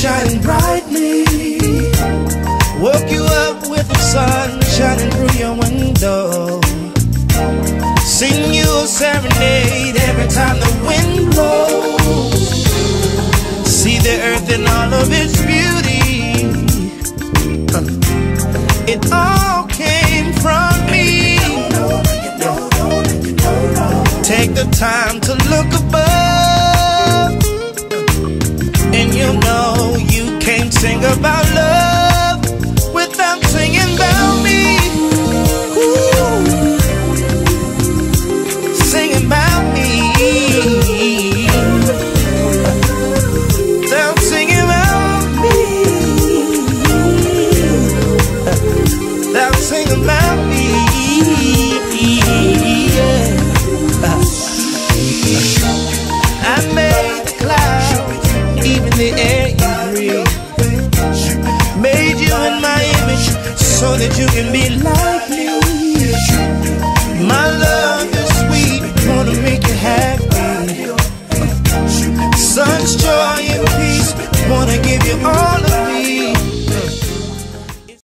shining brightly. Woke you up with the sun shining through your window. Sing you a serenade every time the wind blows. See the earth in all of its beauty. It all came from me. Take the time to look above.